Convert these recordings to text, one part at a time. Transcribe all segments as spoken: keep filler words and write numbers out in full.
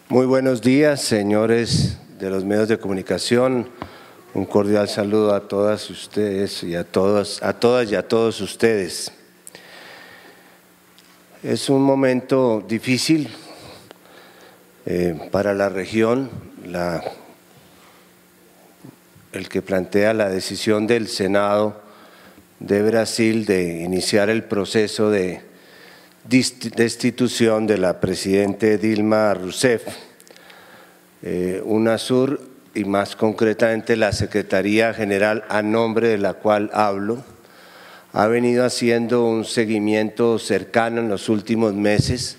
Muy buenos días, señores de los medios de comunicación. Un cordial saludo a todas ustedes y a todas, a todas y a todos ustedes. Es un momento difícil eh, para la región, la, el que plantea la decisión del Senado de Brasil de iniciar el proceso de destitución de la presidenta Dilma Rousseff. Eh, UNASUR y más concretamente la Secretaría General a nombre de la cual hablo, ha venido haciendo un seguimiento cercano en los últimos meses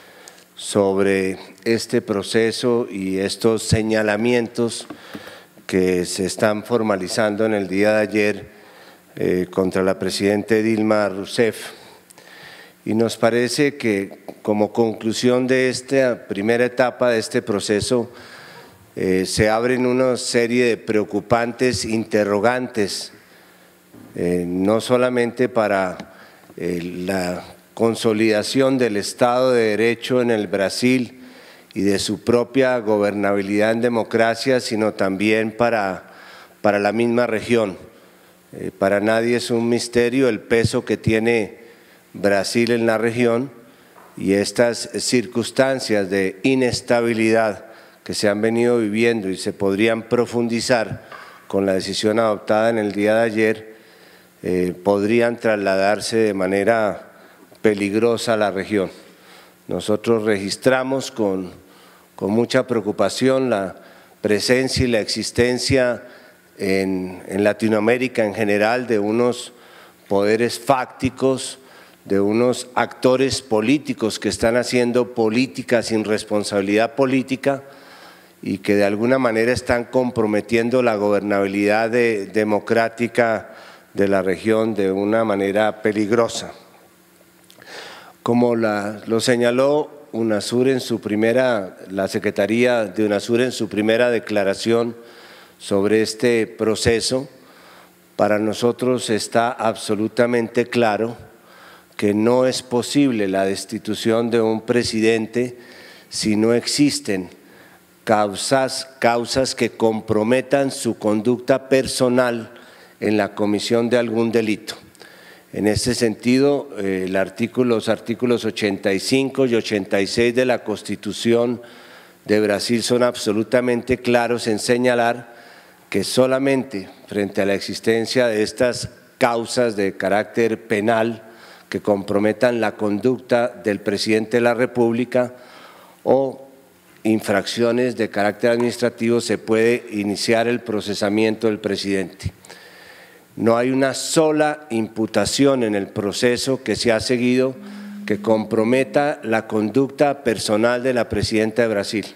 sobre este proceso y estos señalamientos que se están formalizando en el día de ayer eh, contra la presidenta Dilma Rousseff. Y nos parece que como conclusión de esta primera etapa de este proceso eh, se abren una serie de preocupantes interrogantes, eh, no solamente para eh, la consolidación del Estado de Derecho en el Brasil y de su propia gobernabilidad en democracia, sino también para, para la misma región. Eh, para nadie es un misterio el peso que tiene Brasil en la región y estas circunstancias de inestabilidad que se han venido viviendo y se podrían profundizar con la decisión adoptada en el día de ayer, eh, podrían trasladarse de manera peligrosa a la región. Nosotros registramos con, con mucha preocupación la presencia y la existencia en, en Latinoamérica en general de unos poderes fácticos, de unos actores políticos que están haciendo política sin responsabilidad política y que de alguna manera están comprometiendo la gobernabilidad de, democrática de la región de una manera peligrosa. Como la, lo señaló UNASUR en su primera, la Secretaría de UNASUR en su primera declaración sobre este proceso, para nosotros está absolutamente claro que no es posible la destitución de un presidente si no existen causas, causas que comprometan su conducta personal en la comisión de algún delito. En ese sentido, eh, el artículo, los artículos ochenta y cinco y ochenta y seis de la Constitución de Brasil son absolutamente claros en señalar que solamente frente a la existencia de estas causas de carácter penal que comprometan la conducta del presidente de la República o infracciones de carácter administrativo se puede iniciar el procesamiento del presidente. No hay una sola imputación en el proceso que se ha seguido que comprometa la conducta personal de la presidenta de Brasil.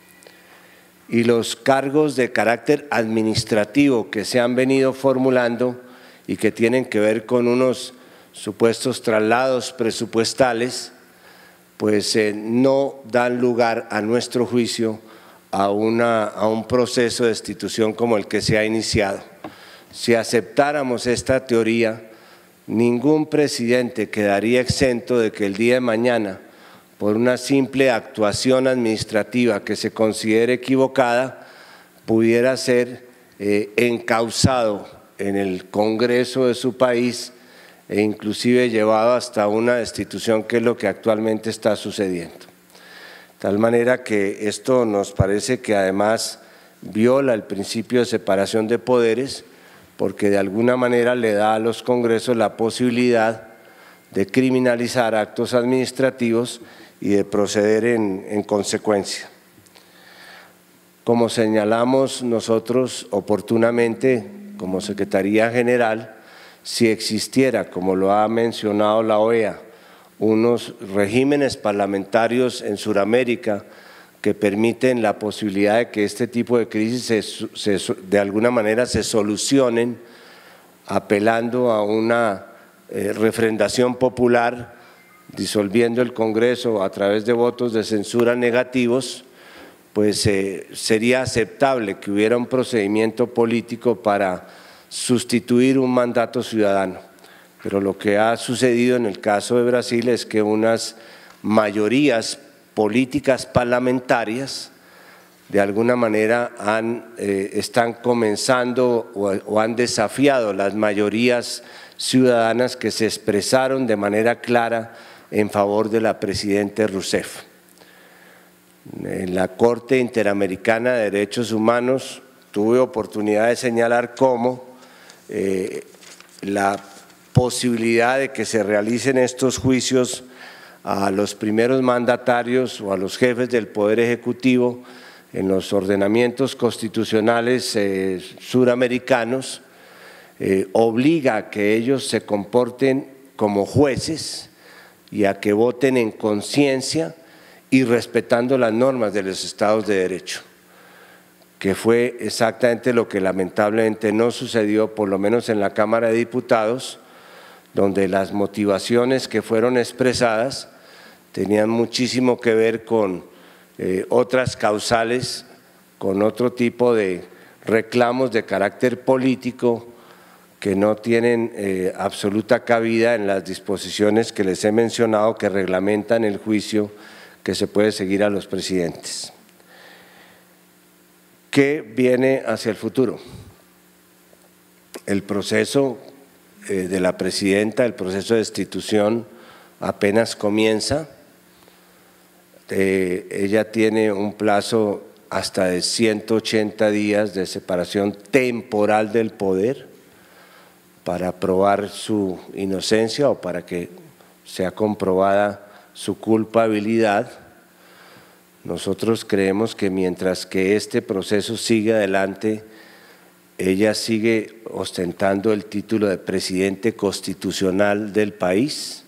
Y los cargos de carácter administrativo que se han venido formulando y que tienen que ver con unos supuestos traslados presupuestales, pues eh, no dan lugar a nuestro juicio a, una, a un proceso de destitución como el que se ha iniciado. Si aceptáramos esta teoría, ningún presidente quedaría exento de que el día de mañana, por una simple actuación administrativa que se considere equivocada, pudiera ser eh, encausado en el Congreso de su país e inclusive llevado hasta una destitución, que es lo que actualmente está sucediendo. De tal manera que esto nos parece que además viola el principio de separación de poderes, porque de alguna manera le da a los congresos la posibilidad de criminalizar actos administrativos y de proceder en, en consecuencia. Como señalamos nosotros oportunamente como Secretaría General, si existiera, como lo ha mencionado la O E A, unos regímenes parlamentarios en Sudamérica que permiten la posibilidad de que este tipo de crisis se, se, de alguna manera se solucionen apelando a una eh, refrendación popular, disolviendo el Congreso a través de votos de censura negativos, pues eh, sería aceptable que hubiera un procedimiento político para sustituir un mandato ciudadano. Pero lo que ha sucedido en el caso de Brasil es que unas mayorías políticas parlamentarias de alguna manera han, eh, están comenzando o, o han desafiado las mayorías ciudadanas que se expresaron de manera clara en favor de la presidenta Rousseff. En la Corte Interamericana de Derechos Humanos tuve oportunidad de señalar cómo eh, la posibilidad de que se realicen estos juicios a los primeros mandatarios o a los jefes del Poder Ejecutivo en los ordenamientos constitucionales eh, suramericanos eh, obliga a que ellos se comporten como jueces y a que voten en conciencia y respetando las normas de los estados de derecho, que fue exactamente lo que lamentablemente no sucedió, por lo menos en la Cámara de Diputados, donde las motivaciones que fueron expresadas tenían muchísimo que ver con eh, otras causales, con otro tipo de reclamos de carácter político que no tienen eh, absoluta cabida en las disposiciones que les he mencionado que reglamentan el juicio que se puede seguir a los presidentes. ¿Qué viene hacia el futuro? El proceso eh, de la presidenta, el proceso de destitución apenas comienza. Eh, ella tiene un plazo hasta de ciento ochenta días de separación temporal del poder para probar su inocencia o para que sea comprobada su culpabilidad. Nosotros creemos que mientras que este proceso sigue adelante, ella sigue ostentando el título de presidente constitucional del país.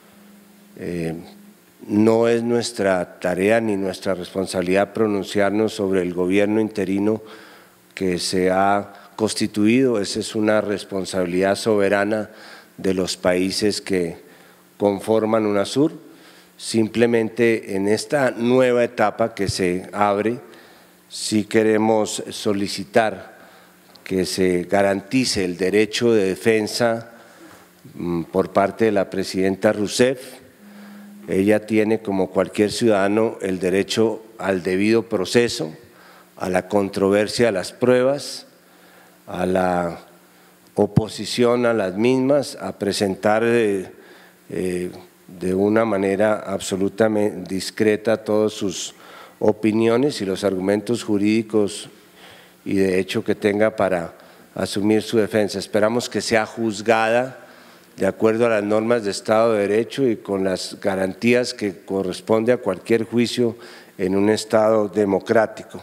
Eh, no es nuestra tarea ni nuestra responsabilidad pronunciarnos sobre el gobierno interino que se ha constituido. Esa es una responsabilidad soberana de los países que conforman UNASUR. Simplemente en esta nueva etapa que se abre, sí queremos solicitar que se garantice el derecho de defensa por parte de la presidenta Rousseff. Ella tiene, como cualquier ciudadano, el derecho al debido proceso, a la controversia de las pruebas, a la oposición a las mismas, a presentar eh, eh, de una manera absolutamente discreta todas sus opiniones y los argumentos jurídicos y de hecho que tenga para asumir su defensa. Esperamos que sea juzgada de acuerdo a las normas de Estado de Derecho y con las garantías que corresponde a cualquier juicio en un Estado democrático.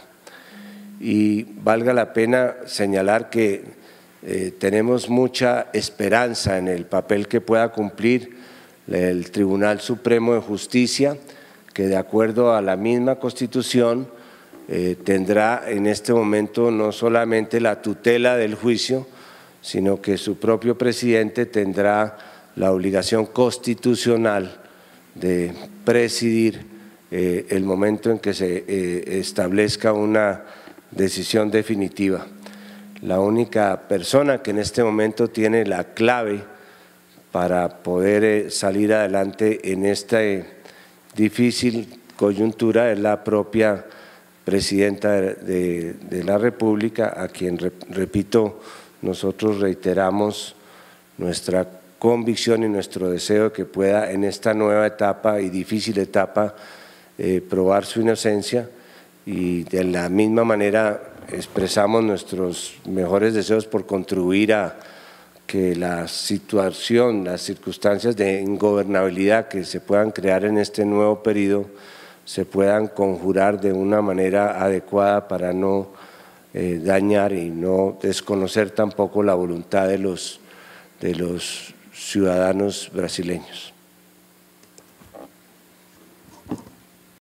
Y valga la pena señalar que eh, tenemos mucha esperanza en el papel que pueda cumplir el Tribunal Supremo de Justicia, que de acuerdo a la misma Constitución eh, tendrá en este momento no solamente la tutela del juicio, sino que su propio presidente tendrá la obligación constitucional de presidir eh, el momento en que se eh, establezca una decisión definitiva. La única persona que en este momento tiene la clave para poder eh, salir adelante en esta eh, difícil coyuntura es la propia presidenta de, de, de la República, a quien, repito, nosotros reiteramos nuestra convicción y nuestro deseo de que pueda en esta nueva etapa y difícil etapa eh, probar su inocencia, y de la misma manera expresamos nuestros mejores deseos por contribuir a que la situación, las circunstancias de ingobernabilidad que se puedan crear en este nuevo periodo se puedan conjurar de una manera adecuada para no eh, dañar y no desconocer tampoco la voluntad de los, de los ciudadanos brasileños.